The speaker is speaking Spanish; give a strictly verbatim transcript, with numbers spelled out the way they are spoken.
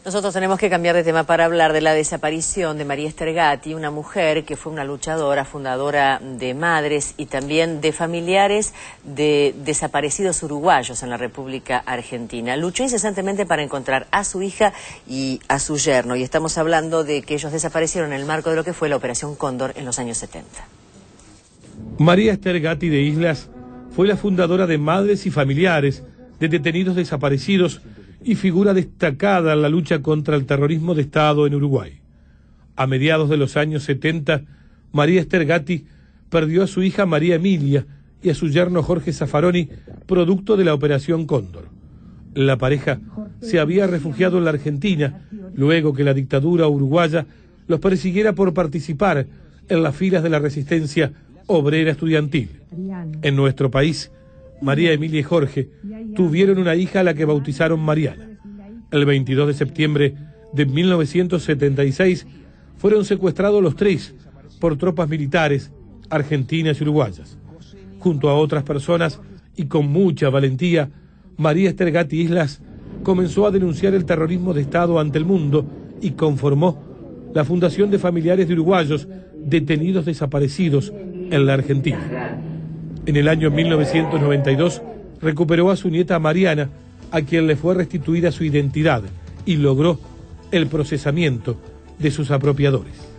Nosotros tenemos que cambiar de tema para hablar de la desaparición de María Esther Gatti, una mujer que fue una luchadora, fundadora de Madres y también de familiares de desaparecidos uruguayos en la República Argentina. Luchó incesantemente para encontrar a su hija y a su yerno, y estamos hablando de que ellos desaparecieron en el marco de lo que fue la Operación Cóndor en los años setenta. María Esther Gatti de Islas fue la fundadora de Madres y Familiares de Detenidos Desaparecidos y figura destacada en la lucha contra el terrorismo de Estado en Uruguay. A mediados de los años setenta, María Esther Gatti perdió a su hija María Emilia y a su yerno Jorge Zaffaroni, producto de la Operación Cóndor. La pareja se había refugiado en la Argentina, luego que la dictadura uruguaya los persiguiera por participar en las filas de la resistencia obrera estudiantil. En nuestro país, María Emilia y Jorge tuvieron una hija a la que bautizaron Mariana. El veintidós de septiembre de mil novecientos setenta y seis fueron secuestrados los tres por tropas militares argentinas y uruguayas. Junto a otras personas y con mucha valentía, María Esther Gatti Islas comenzó a denunciar el terrorismo de Estado ante el mundo y conformó la Fundación de Familiares de Uruguayos Detenidos Desaparecidos en la Argentina. En el año mil novecientos noventa y dos recuperó a su nieta Mariana, a quien le fue restituida su identidad y logró el procesamiento de sus apropiadores.